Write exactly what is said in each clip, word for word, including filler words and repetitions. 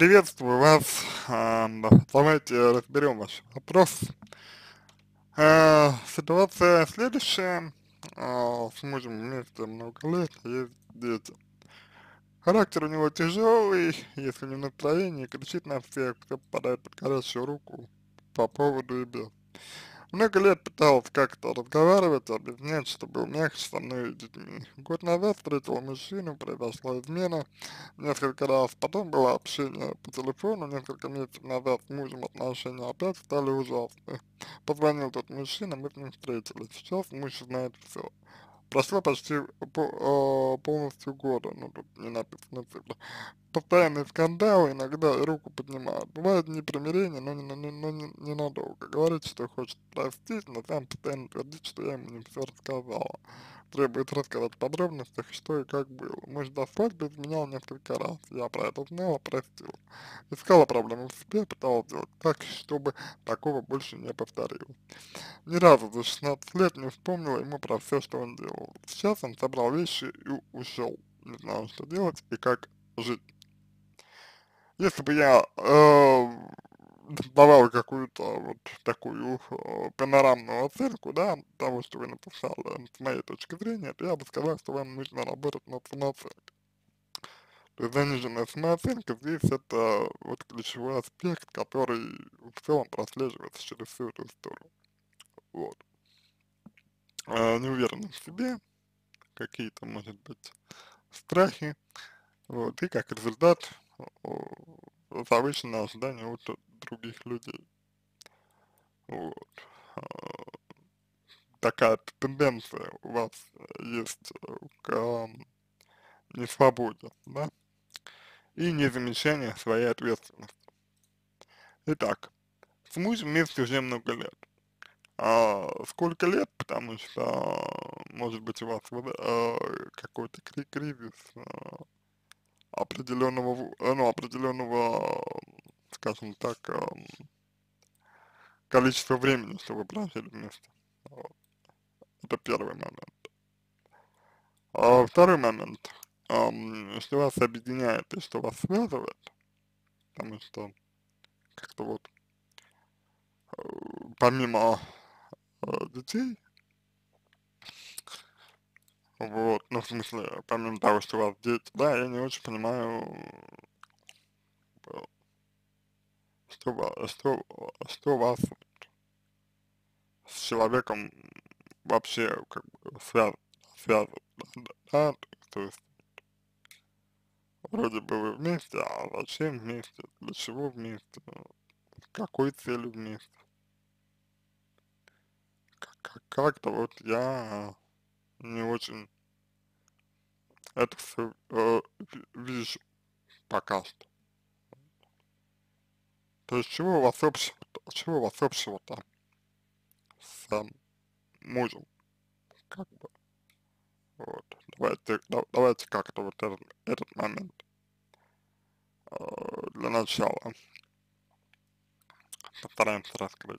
Приветствую вас. А, да, давайте разберем ваш вопрос. А, ситуация следующая. А, с мужем вместе много лет, есть дети. Характер у него тяжелый, если не в настроении, кричит на всех, кто попадает под горячую руку по поводу и без. Много лет пытался как-то разговаривать, объяснять, что был мягче со мной и детьми. Год назад встретил мужчину, произошла измена несколько раз, потом было общение по телефону, несколько месяцев назад с мужем отношения опять стали ужасные. Позвонил тот мужчина, мы с ним встретились. Сейчас муж знает все. Прошло почти по- э, полностью года, ну тут не написано цифра. Постоянные скандалы, иногда и руку поднимают. Бывает непримирение, но, не, но, не, но не, ненадолго. Говорит, что хочет простить, но сам постоянно твердит, что я ему не все рассказала. Требует рассказать в подробностях, что и как было. Муж до свадьбы изменял несколько раз. Я про это знала, простила. Искала проблемы в себе, пыталась сделать так, чтобы такого больше не повторилось. Ни разу за шестнадцать лет не вспомнила ему про все, что он делал. Сейчас он собрал вещи и ушел. Не знаю, что делать и как жить. Если бы я э, давал какую-то вот такую э, панорамную оценку, да, того, что вы написали, с моей точки зрения, то я бы сказал, что вам нужно работать над самооценкой. То есть заниженная самооценка здесь это вот ключевой аспект, который в целом прослеживается через всю эту историю. Вот. А, неуверенность в себе, какие-то, может быть, страхи, вот, и как результат о, завышенное ожидание от других людей. Вот. А, такая тенденция у вас есть э, к а, несвободе, да, и незамечание своей ответственности. Итак, с мужем вместе уже много лет. А сколько лет, потому что, может быть, у вас вот, э, какой-то кри кризис э, определенного, в- э, ну, определенного, скажем так, э, количества времени, что вы прожили вместе. Вот. Это первый момент. А второй момент, ам, что вас объединяет и что вас связывает, потому что как-то вот э, помимо э, детей, вот, ну, в смысле, помимо того, что у вас дети, да, я не очень понимаю, э, что, ва- что, что вас с человеком вообще как бы связывает, связывает, да, да, то есть вроде бы вы вместе, а зачем вместе, для чего вместе, с какой целью вместе, как- как-то вот я не очень это все э, ви- вижу пока что. То есть чего у вас общего, чего у вас общего-то с э, мужем, как бы, вот. Давайте, да- давайте как-то вот этот, этот момент э, для начала постараемся раскрыть.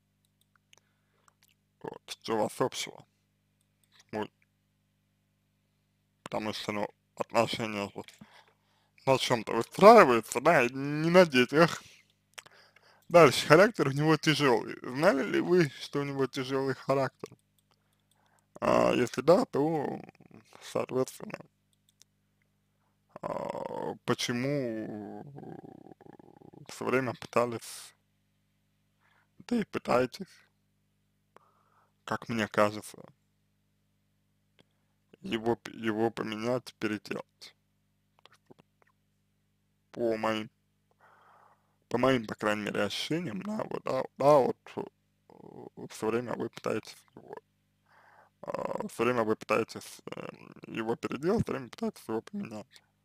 Вот, что у вас общего с мужем, потому что, ну, отношения вот на чем-то выстраиваются, да, и не на детях. Дальше, характер у него тяжелый. Знали ли вы, что у него тяжелый характер? А если да, то, соответственно, а, почему все время пытались, да и пытаетесь, как мне кажется, его, п- его поменять, переделать. По моим, по моим, по крайней мере, ощущениям, да, вот, да, да, вот все время вы пытаетесь его, все время вы пытаетесь э, его переделать, все время пытаетесь его поменять.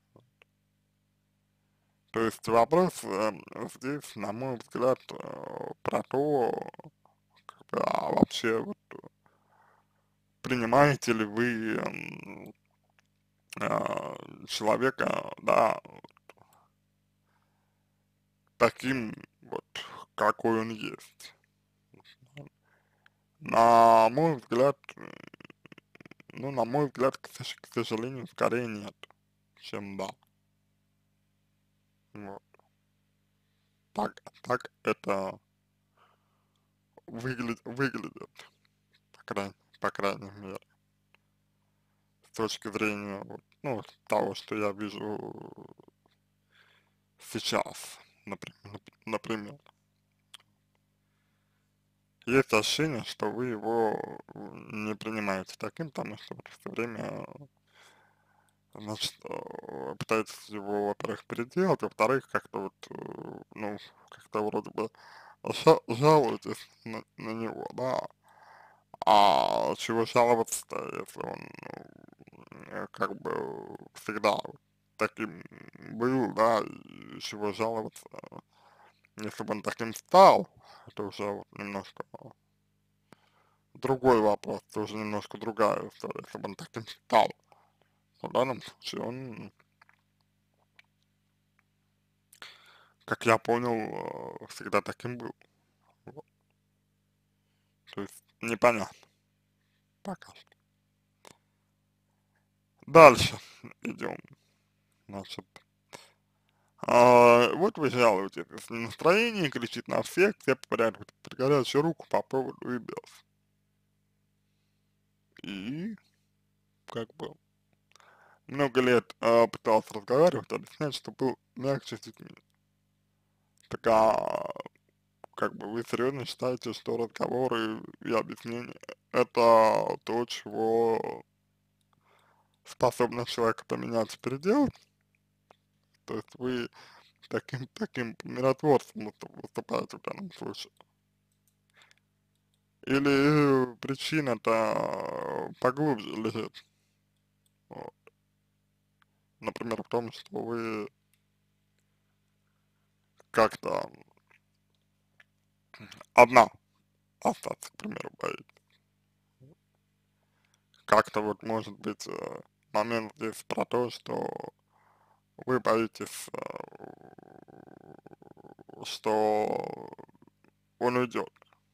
То есть вопрос э, здесь, на мой взгляд, э, про то, а вообще вот принимаете ли вы м, а, человека, да, таким вот, какой он есть. На мой взгляд, э, ну, на мой взгляд, к, сож- к сожалению, скорее нет, чем да. Вот. так, так это выглядит, выглядит, по крайней, по крайней мере, с точки зрения, вот, ну, того, что я вижу сейчас, например, например. Есть ощущение, что вы его не принимаете таким, потому что вот все время, значит, э, пытаетесь его, во-первых, переделать, во-вторых, как-то вот, э, ну, как-то вроде бы жа- жалуетесь на, на него, да, а чего жаловаться-то, если он, ну, э, как бы всегда вот таким был, да, и чего жаловаться, если бы он таким стал, это уже вот немножко другой вопрос, тоже немножко другая история, если бы он таким стал. В данном случае он, как я понял, э, всегда таким был. Вот. То есть непонятно пока что. Дальше идем. Значит, а, вот вы жалуетесь, если настроение кричит на всех, все подряд под горячую руку по поводу и без. И как бы много лет э, пытался разговаривать, объяснять, что был мягче с детьми. Так а как бы вы серьезно считаете, что разговоры и объяснения это то, чего способно человека поменять, переделать? То есть вы таким, таким миротворцем выступ- выступаете в данном случае? Или причина-то поглубже лежит? Вот. Например, в том, что вы как-то одна остаться, к примеру, боитесь. Как-то вот может быть э, момент здесь про то, что вы боитесь, э, что он уйдет.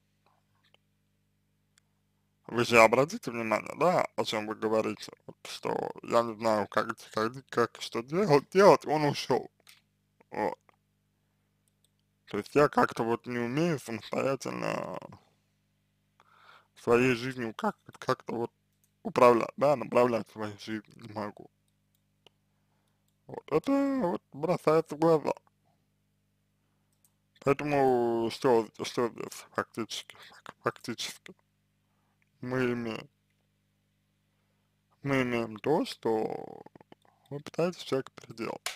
Вы же обратите внимание, да, о чем вы говорите, вот, что я не знаю, как, как, как что делать, делать, он ушел. Вот. То есть я как-то вот не умею самостоятельно своей жизнью как, как-то вот управлять, да, направлять свою жизнь не могу. Вот. Это вот бросается в глаза. Поэтому что, что здесь фактически, фактически мы имеем? Мы имеем то, что вы пытаетесь человека переделать.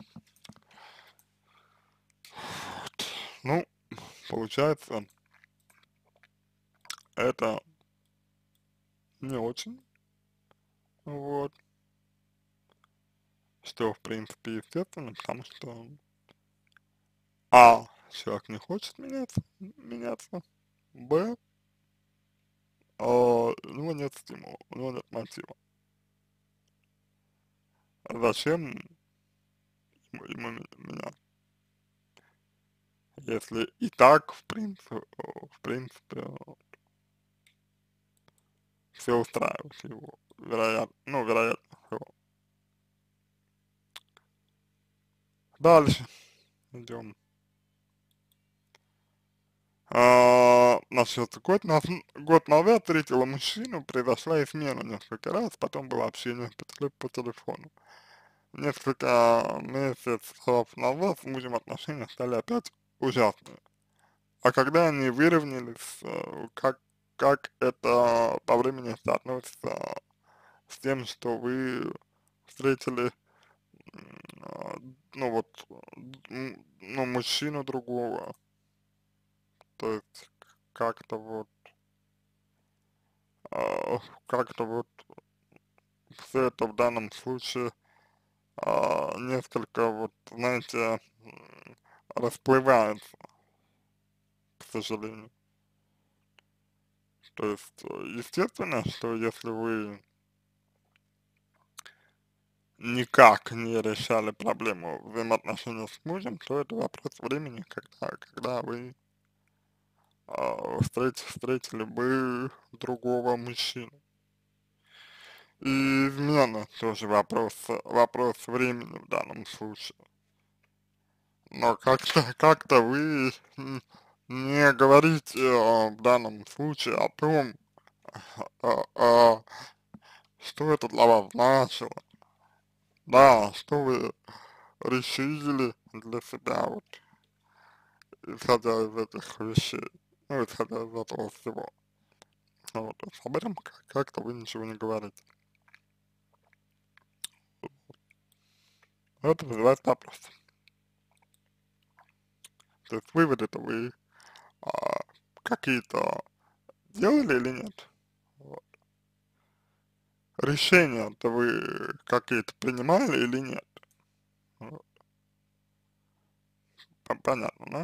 Вот. Ну, получается, это не очень, вот, что, в принципе, естественно, потому что, а, человек не хочет меняться, меняться, б, а, у него нет стимула, у него нет мотива. А зачем ему, ему ме- меняться, если и так, в принципе, в принципе, все устраивает его, вероятно, ну, вероятно, всего. Дальше идем. А, насчет год, наз год назад встретила мужчину, произошла измена несколько раз, потом было общение по, теле по телефону. Несколько месяцев назад с мужем отношения стали опять ужасные. А когда они выровнялись, э, как, как это по времени соотносится с тем, что вы встретили, м, а, ну вот, м, ну, мужчину другого, то есть как-то вот, а, как-то вот все это в данном случае а, несколько вот, знаете, м, расплывается, к сожалению. То есть, э, естественно, что если вы никак не решали проблему взаимоотношений с мужем, то это вопрос времени, когда, когда вы а, встреч, встретили бы другого мужчину. И измена тоже вопрос, вопрос времени в данном случае. но как-то, как-то вы н- не говорите э, в данном случае о том, а, а, что это для вас значило, да, что вы решили для себя, вот, исходя из этих вещей, ну, исходя из этого всего. Вот, то есть об этом как- как-то вы ничего не говорите. Это вызывает вопрос. То есть выводы-то вы а, какие-то делали или нет? Вот. Решения-то вы какие-то принимали или нет? Вот. Пон- Понятно, да?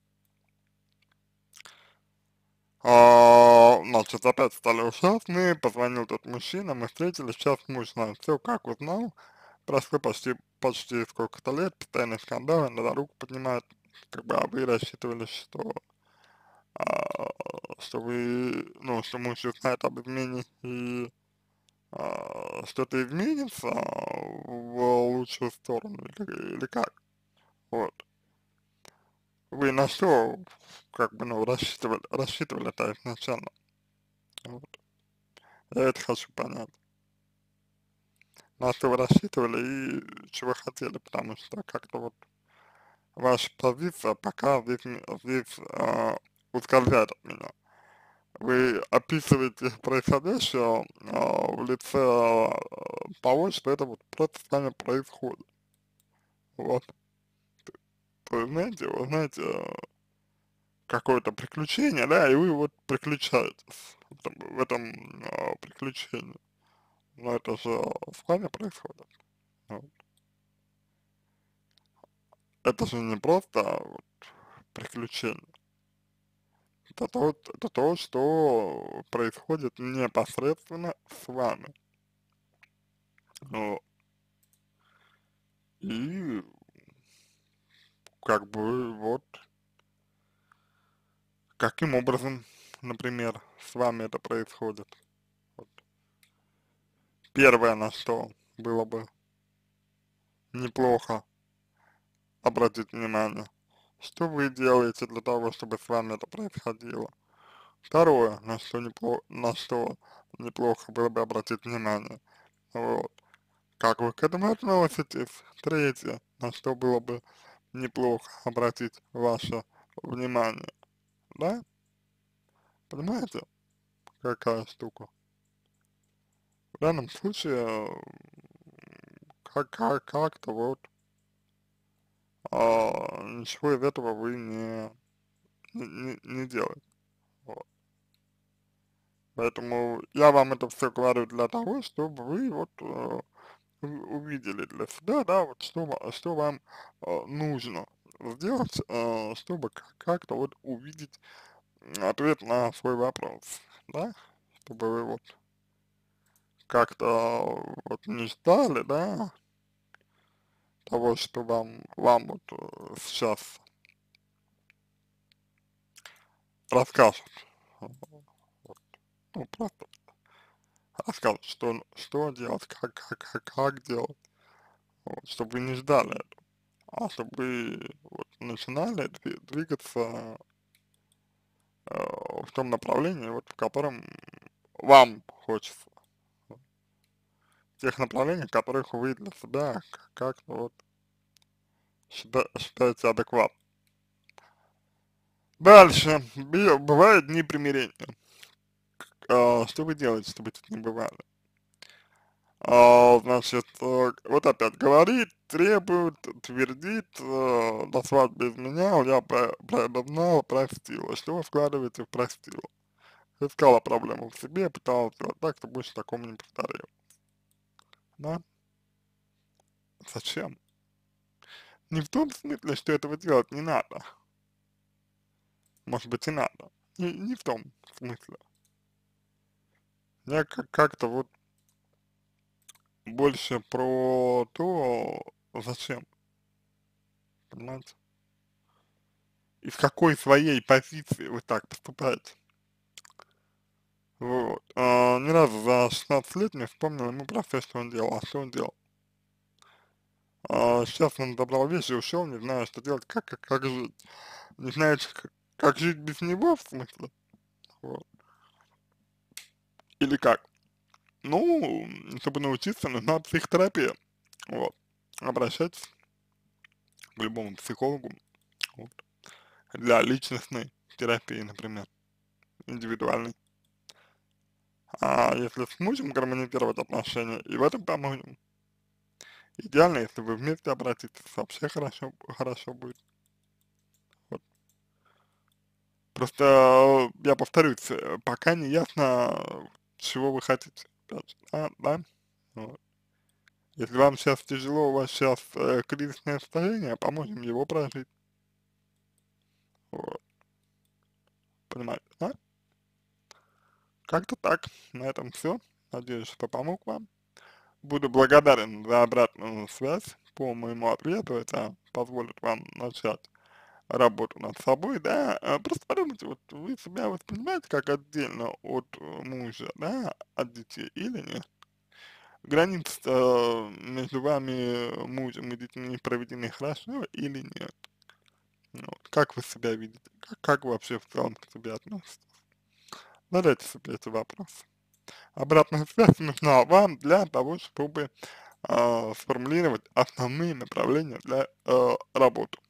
А, значит, опять стали ужасные, позвонил тот мужчина, мы встретились, сейчас муж знает все, как узнал, прошло почти, почти сколько-то лет, постоянные скандалы, надо руку поднимать, как бы, а вы рассчитывали, что, а, что вы, ну, что муж узнает об измене и а, что-то изменится в лучшую сторону или, или как? Вот. Вы на что, как бы, ну, рассчитывали, рассчитывали-то изначально? Вот. Я это хочу понять. На что вы рассчитывали и чего хотели, потому что как-то вот ваша позиция пока здесь, м- здесь а, ускользает от меня. Вы описываете происходящее а, в лице а, того, что это вот просто с вами происходит. Вот. Вы знаете, вы знаете, э, какое-то приключение, да, и вы вот приключаетесь в этом, в этом а, приключении. Но это же с вами происходит. Вот. Это же не просто вот приключение. Это то, это то, что происходит непосредственно с вами. Вот. И как бы вот каким образом, например, с вами это происходит. Вот. Первое, на что было бы неплохо обратить внимание, что вы делаете для того, чтобы с вами это происходило. Второе, на что, непло на что неплохо было бы обратить внимание, вот, как вы к этому относитесь. Третье, на что было бы неплохо обратить ваше внимание, да, понимаете, какая штука. В данном случае, как, как, как-то вот, а, ничего из этого вы не, не, не не делаете. Вот. Поэтому я вам это все говорю для того, чтобы вы вот э, у- увидели для себя, да, вот что, ва- что вам э, нужно сделать, э, чтобы к- как-то вот увидеть ответ на свой вопрос, да, чтобы вы вот как-то вот не ждали, да, того, что вам, вам вот э, сейчас расскажут, э, вот, ну, просто расскажут, что, что делать, как, как, как, как делать, вот, чтобы вы не ждали, а чтобы вы вот начинали дви- двигаться э, в том направлении, вот, в котором вам хочется, вот, в тех направлениях, в которых вы для себя к- как-то вот счита- считаете адекватным. Дальше, Би- бывают дни примирения. А, что вы делаете, чтобы это не бывало? А, значит, э, вот опять говорит, требует, твердит, э, на свадьбе изменял, я про, про это знал, простила. Что вы вкладываете в простила? Искала проблему в себе, пыталась сделать так, чтобы больше такому не повторил. Да? Зачем? Не в том смысле, что этого делать не надо. Может быть и надо. Не, не в том смысле. Я как- как-то вот больше про то, зачем, понимаете? И в какой своей позиции вы так поступаете. Вот. А, ни разу за шестнадцать лет не вспомнил ему про все, что он делал. А что он делал? сейчас он забрал вещи и ушел, не знаю, что делать, как, как, как жить. Не знаете, как, как жить без него, в смысле? Вот. Или как? Ну, чтобы научиться, нужна психотерапия. Вот. Обращайтесь к любому психологу. Вот. Для личностной терапии, например, индивидуальной. А если с мужем гармонизировать отношения и в этом поможем, идеально, если вы вместе обратитесь, вообще хорошо, хорошо будет. Вот. Просто э, я повторюсь, э, пока не ясно, чего вы хотите. Опять же, да, да? Вот. Если вам сейчас тяжело, у вас сейчас э, кризисное состояние, поможем его прожить. Вот. Понимаете, да? Как-то так. На этом все. Надеюсь, что помог вам. Буду благодарен за обратную связь по моему ответу. Это позволит вам начать работу над собой, да. А просто подумайте, вот вы себя воспринимаете как отдельно от э, мужа, да, от детей или нет? Границы э, между вами, мужем и детьми проведены хорошо или нет? Ну вот. Как вы себя видите? Как, как вы вообще в целом к себе относитесь? Задайте себе эти вопросы. Обратная связь нужна вам для того, чтобы а, сформулировать основные направления для э, работы.